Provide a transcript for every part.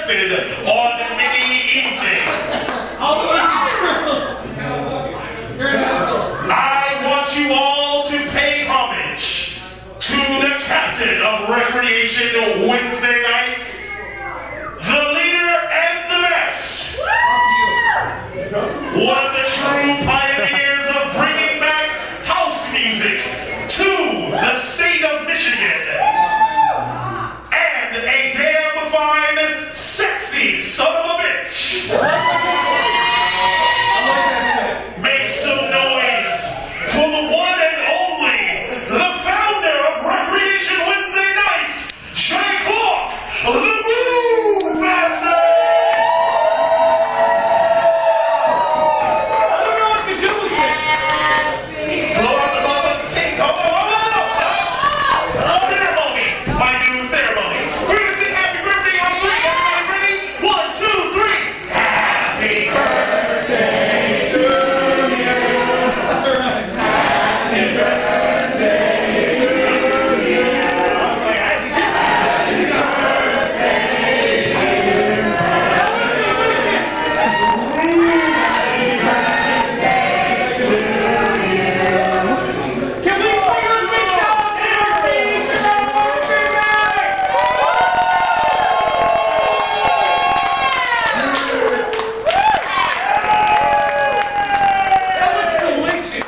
contested on many evenings. I want you all to pay homage to the captain of Recreation Wednesday nights, the leader and the best, one of the true pioneers of bringing back house music to the state of Michigan, and a damn fine, sexy son of a bitch. Make some noise for the one and only, the founder of Recreation Wednesday nights, J.Clark The Groove Master! I don't know what to do with this. Blow out the motherfucking cake. Hold on. Ceremony, my dude, ceremony. We're gonna sing happy birthday on 3. Everybody ready? 1, 2, 3. Happy birthday to you. Happy birthday to you. I was like, I see happy birthday to you. Can we bring a big shout out to everybody? It's our birthday night! That was delicious.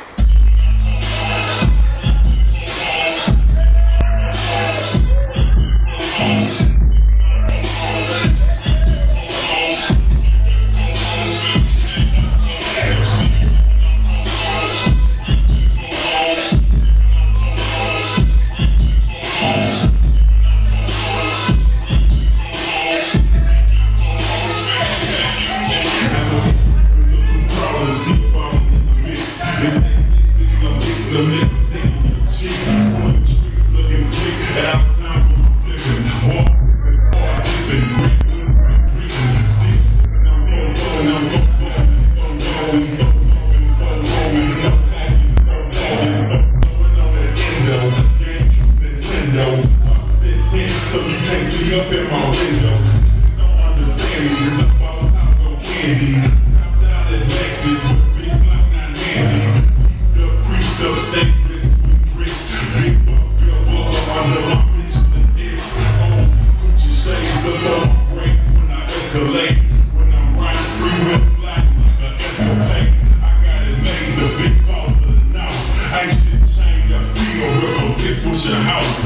So you can't see up in my window. You don't understand me, cause I'm boss out no candy. Top down at Lexus with big block, not handy. Creased up, stay twist with bricks. Big bucks, bill buckle under my bitch and it's on. Gucci shades up on my brakes when I escalate. When I'm riding street with sliding like an escalade. I got it made, the big boss of the north. Ain't shit changed, I still represent with your house.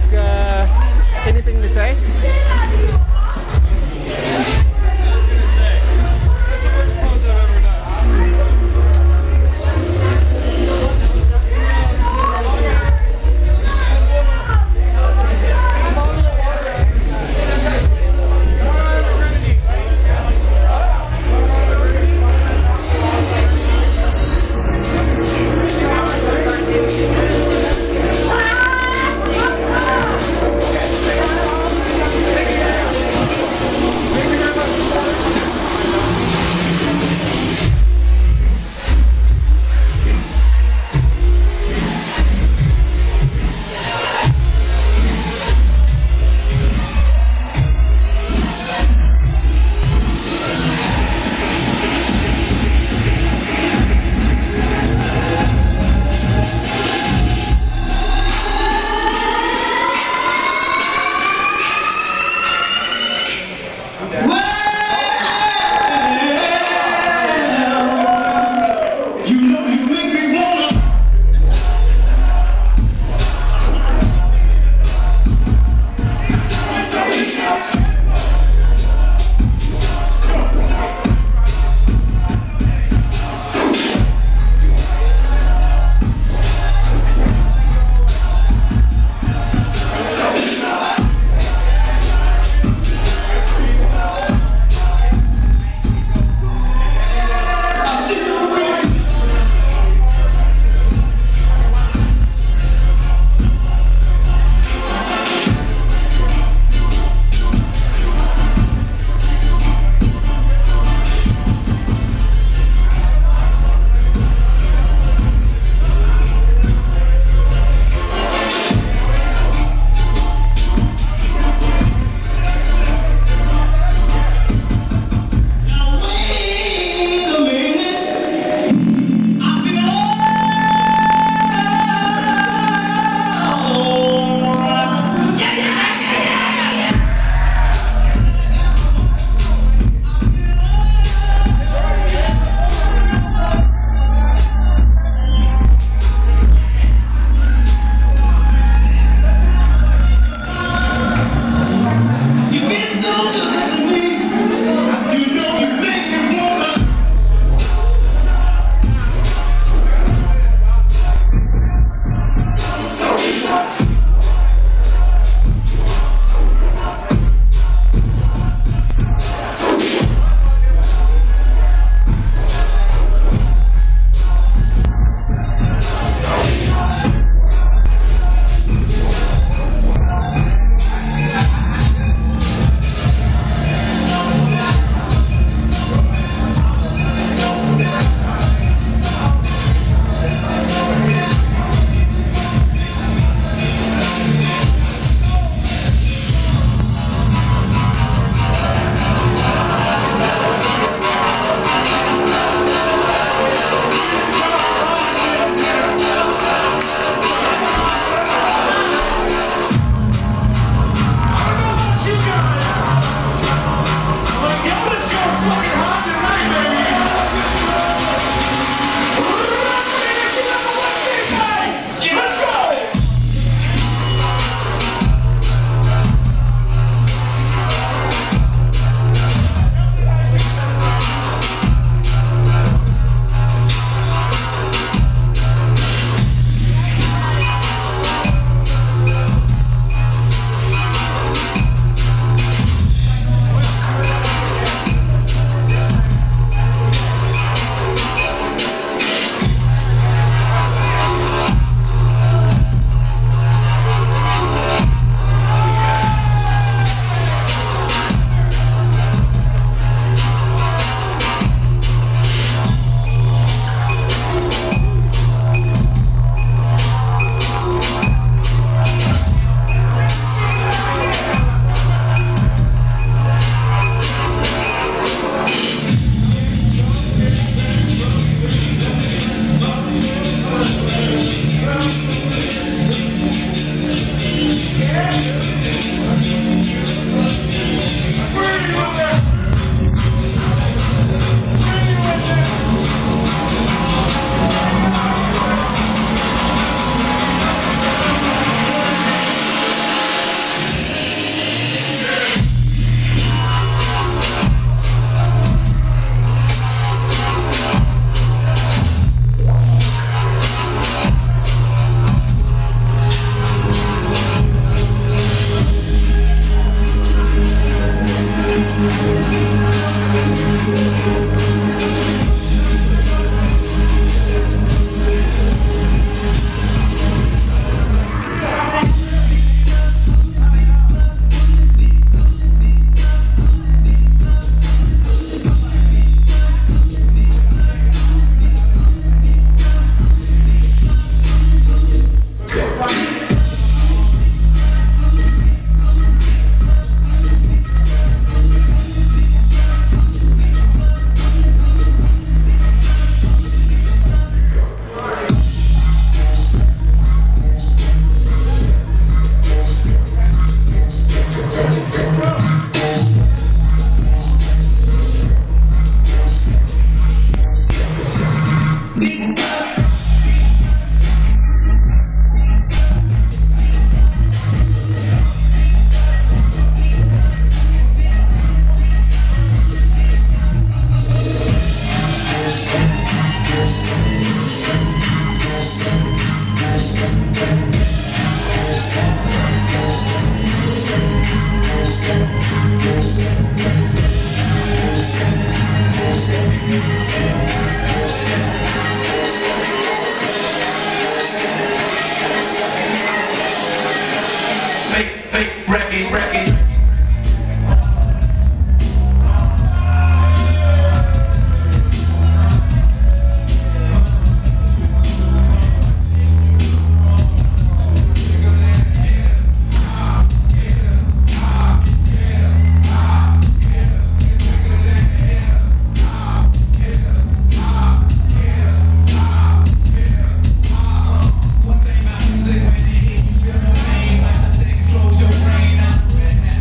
ask anything to say? Fake records. One thing about music, when they hit you, feel no pain, like the thing controls your brain.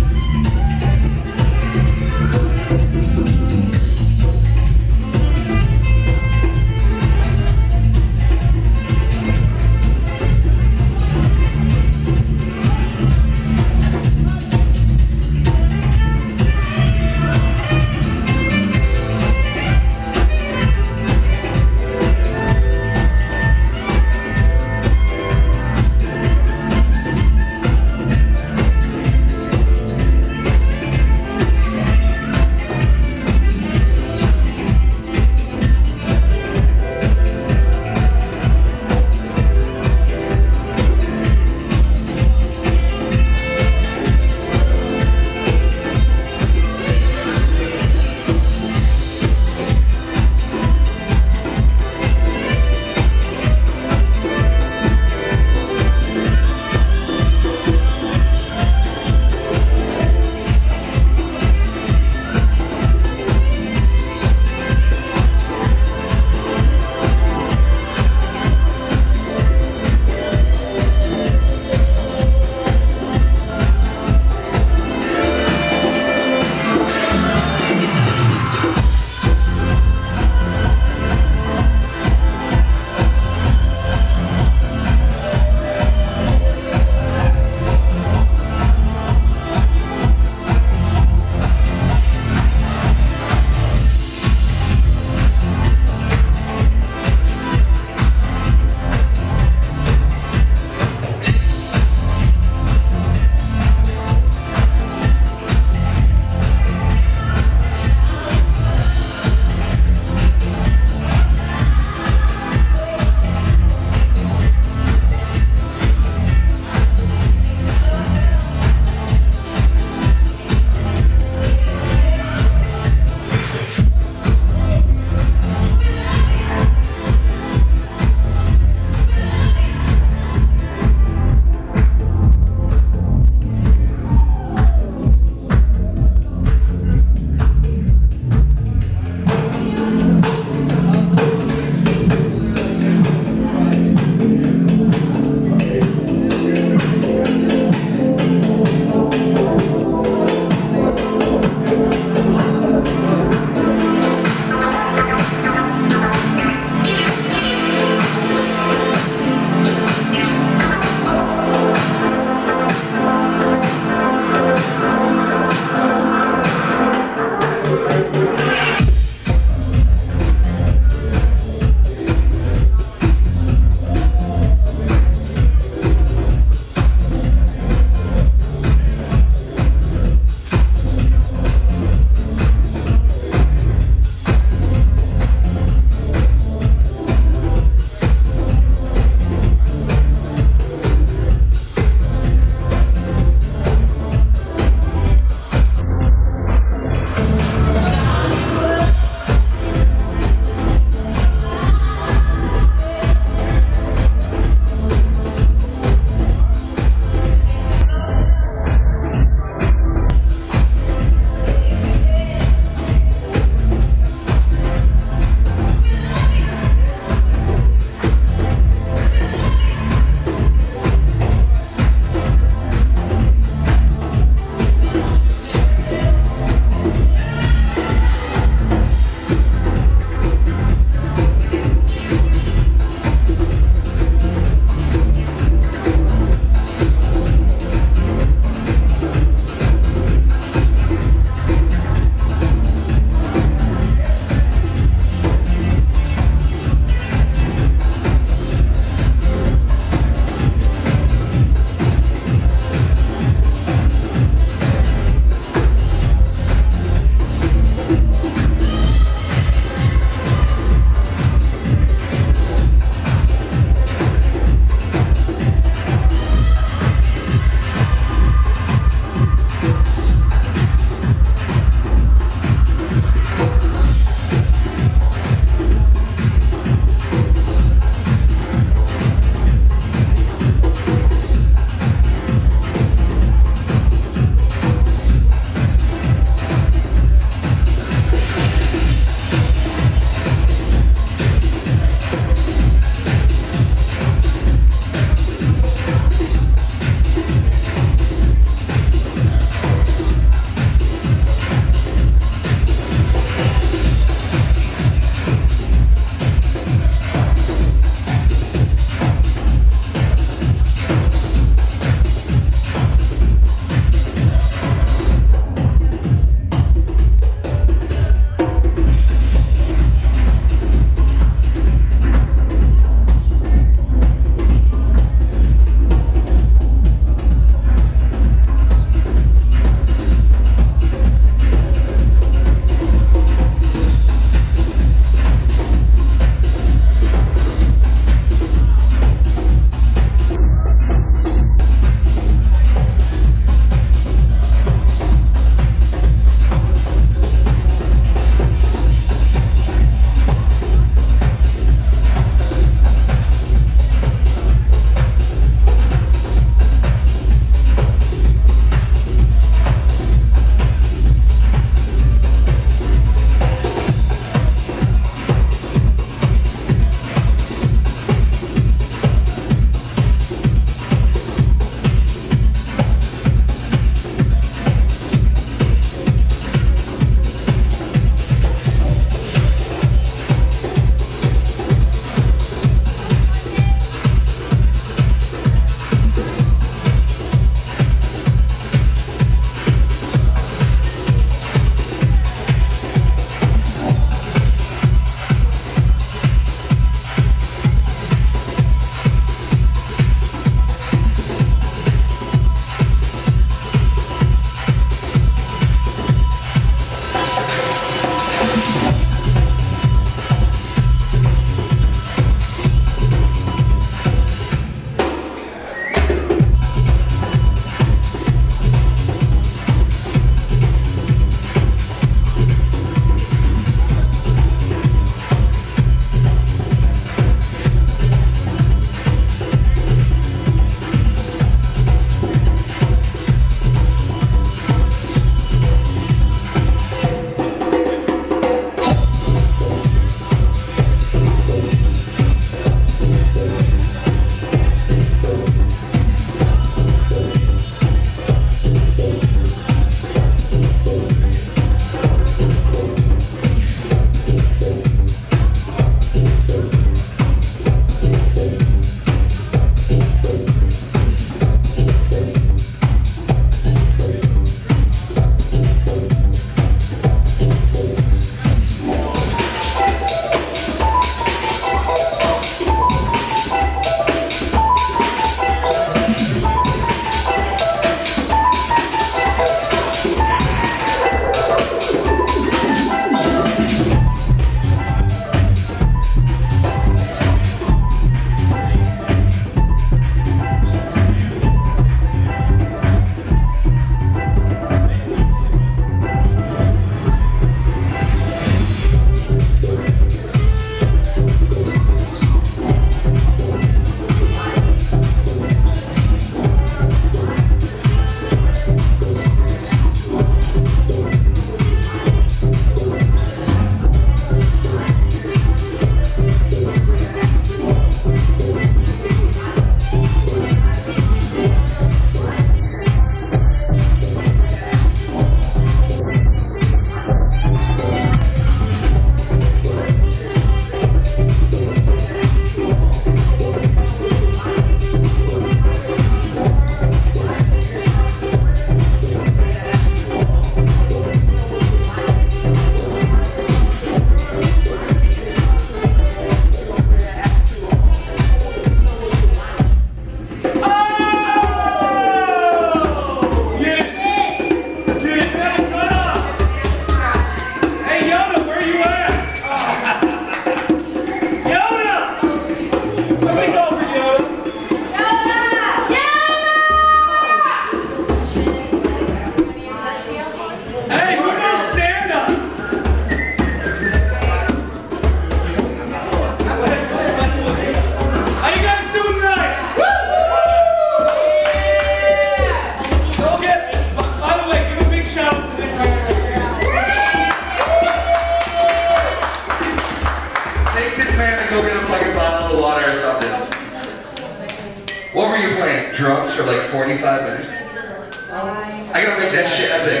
drums for like 45 minutes. I gotta make that shit epic.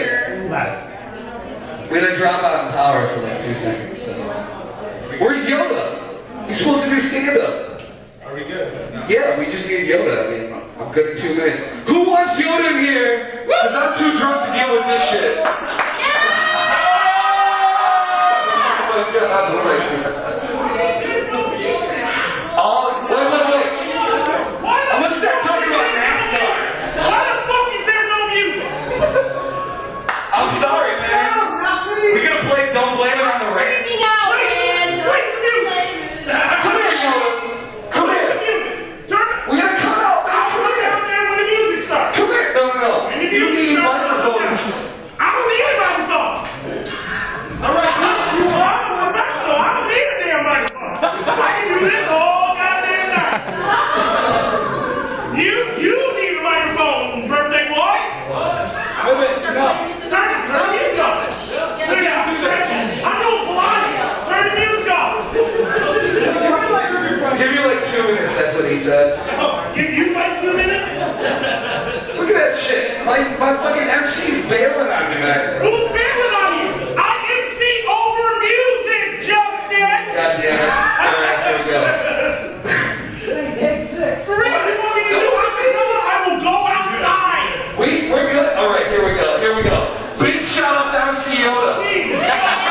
We had to drop out in power for like 2 seconds. So. Where's Yoda? He's supposed to do stand-up. Are we good? No. Yeah, we just need Yoda. I mean, I'm good in 2 minutes. Who wants Yoda in here? Because I'm too drunk to deal with this shit. Wait. I'm gonna start talking about NASCAR. Why the fuck is there no music? I'm sorry, man. We're gonna play Don't Blame It on the Rain. Play some music. Come here, Yoda. Come Play here. some music. Turn it. We're gonna come out, man. I'll put it down there when the music starts. Come here. No. When the You music need a starts, microphone. I don't need a microphone. All right, I'm a professional. I don't need a damn microphone. I can do this all goddamn night. You need a microphone, birthday boy. Turn the music off. Look at that, I'm stretching. I'm doing Pilates. Turn the music off. Give you like 2 minutes, that's what he said. Give you like 2 minutes? Look at that shit. My fucking MC's bailing on me, man. Who's bailing on you? I MC over music, Justin! God damn it. Alright, here we go. For real, you want me to do acapella? I will go outside! We're good? Alright, here we go. Big shout out to MC Yoda. Jesus!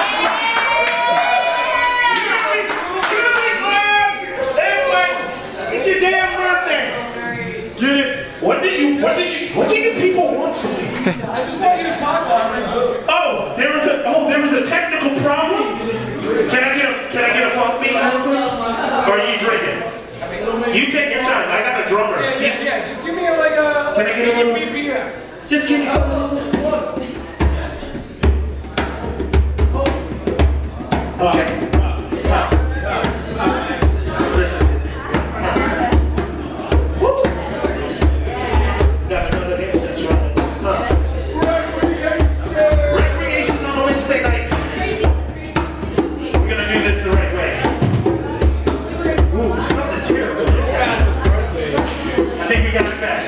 It's your damn birthday! Get it? What did you people want from me? I just want you to talk about it. Oh, there was a technical problem? Can I get a funk beat? Or are you drinking? You take your time. I got a drummer. Yeah. Just give me like a. Can I get a little? BPM? Just give me some. Okay. Listen to this. Woo. Got another instance running. Recreation on a Wednesday night. We're gonna do this the right way. Ooh, something terrible just happened. I think we got it back.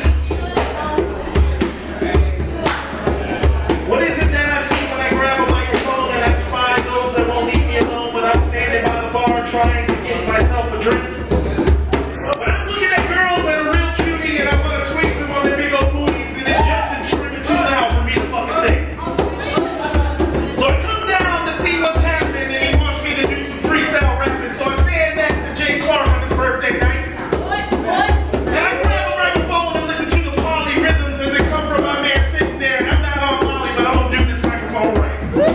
What is it that I see when I grab a microphone and I spy those that won't leave me alone when I'm standing by the bar trying to get myself a drink? When I'm looking at girls that are real cutie and I want to squeeze them on their big old booties and then Justin's screaming too loud for me to fucking think. So I come down to see what's happening and he wants me to do some freestyle rapping. So I stand next to J.Clark on his birthday night. And I grab a microphone and listen to the poly rhythms as they come from my man sitting there. And I'm not on poly, but I'm gonna do this microphone right.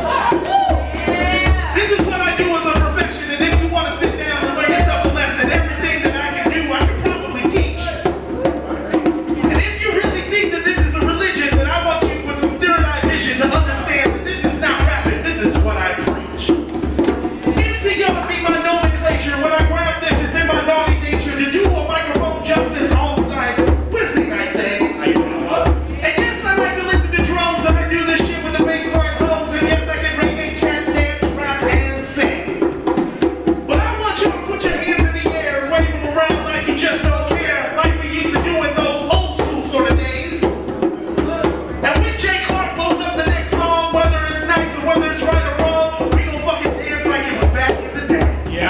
This is what I do as a profession, and if you want to sit down and learn yourself a lesson, everything that I can do, I can probably teach. And if you really think that this is a religion, then I want you with some third-eye vision to understand that this is not rapping, this is what I preach. MC Yoda be my nomenclature. When I grab this, it's in my naughty nature to do a microphone justice on like Wednesday night thing. And yes, I like to listen to drums, and I do this shit with the bass line drums, and yes, I can reggae, chant, dance, rap, and sing. But I want you to put your hands in the air and wave them around like you just don't care, like we used to do in those old school sort of days. And when J.Clark blows up the next song, whether it's nice or whether it's right or wrong, we gon' fucking dance like it was back in the day. Yeah.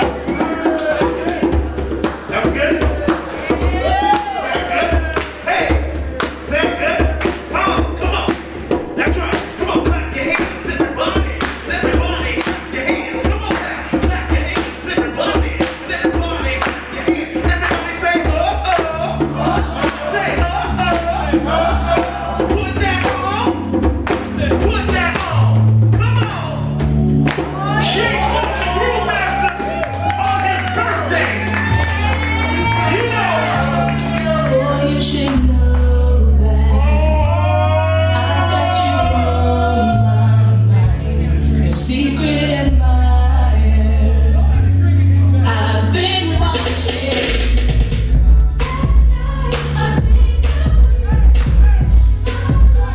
That was good? Is that good? Hey! Is that good? Come on. That's right. Come on, clap your hands, everybody. Everybody, clap your hands. Come on now. Clap your hands, everybody. Everybody, clap your hands. Everybody say, uh-oh. Say, uh-oh. Put that on. Put that on. Come on. J.Clark The Groove Master on his birthday. You know. Boy, you should know that I've got you on my mind. Your secret admirer. I've been watching. I think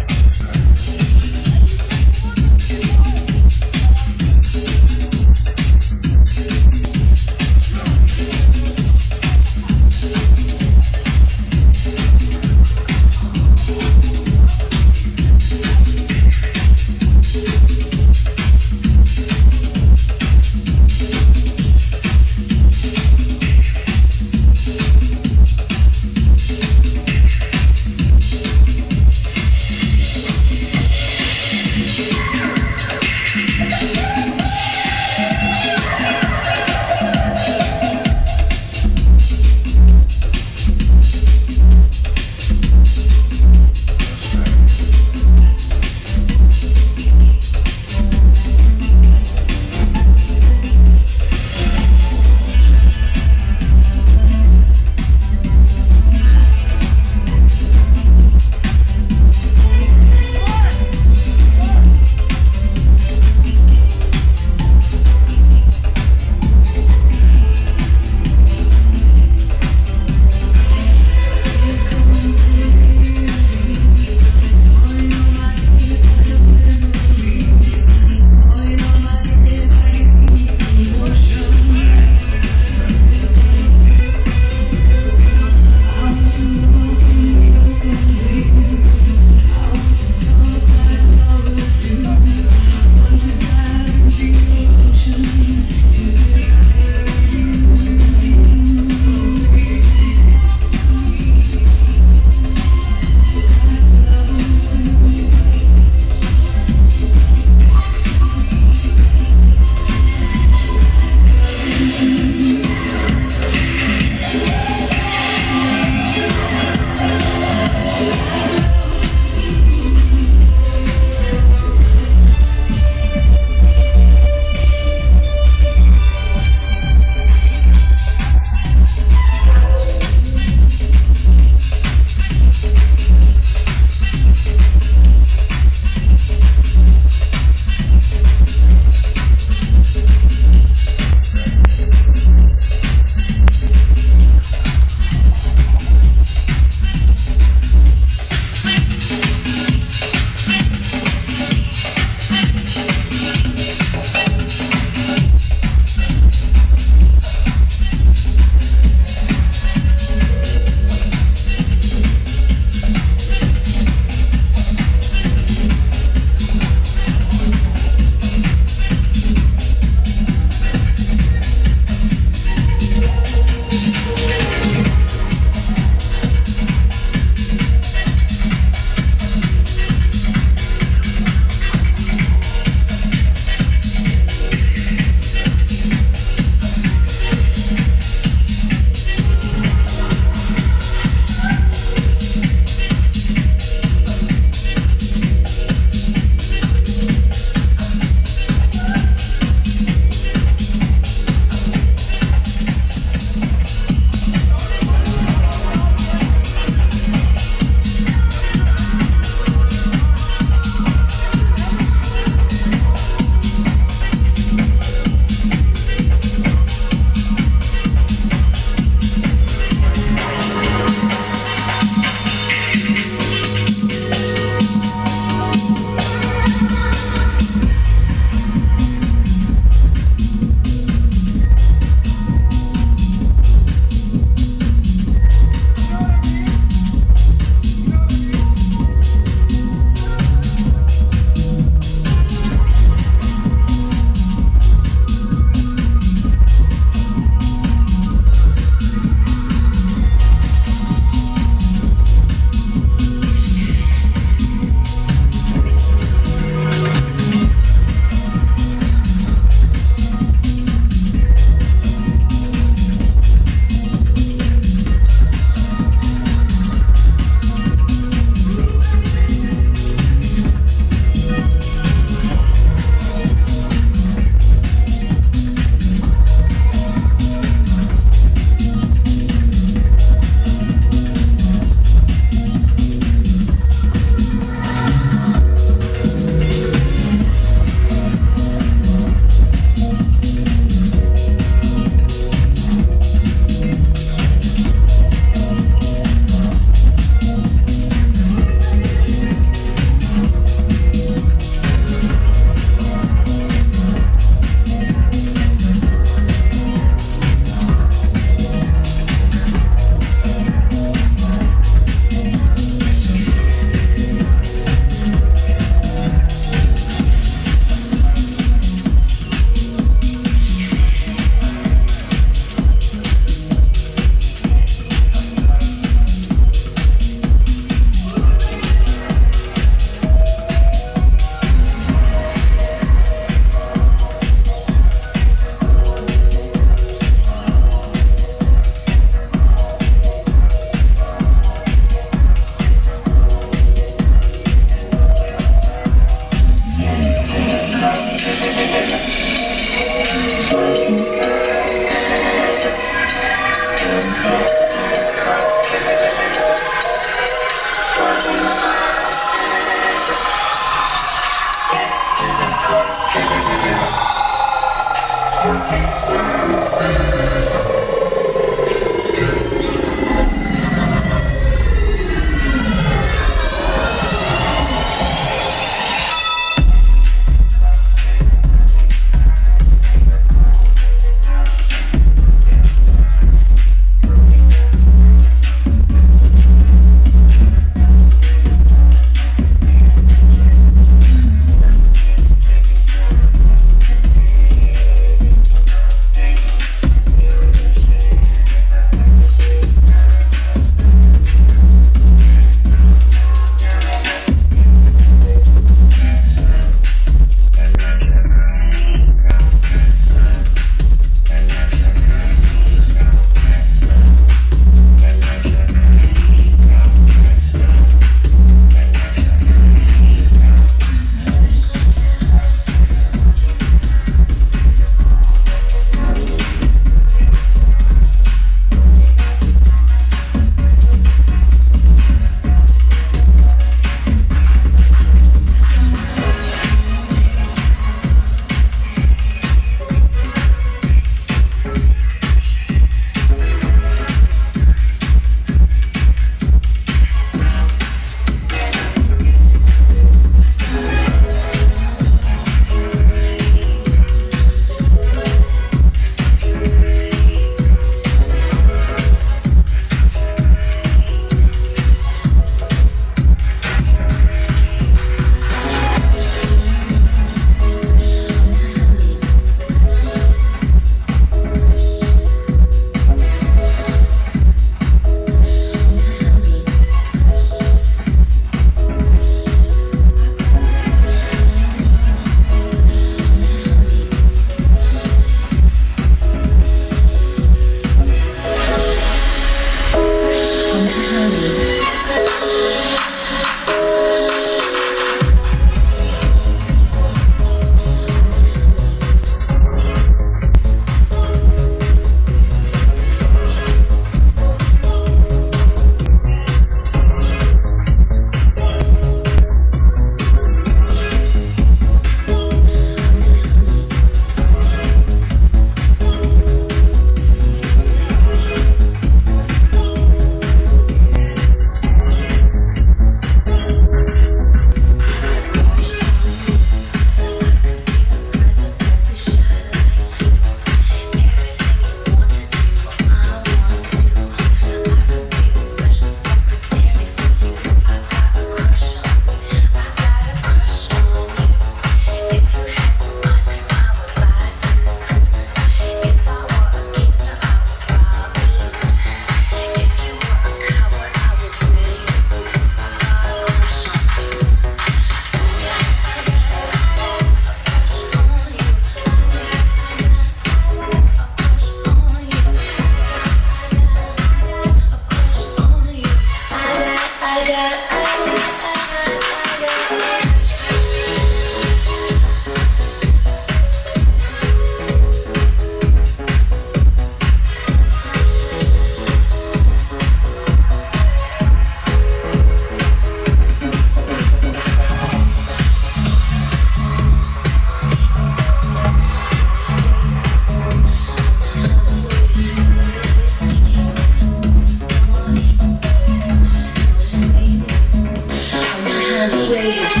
Way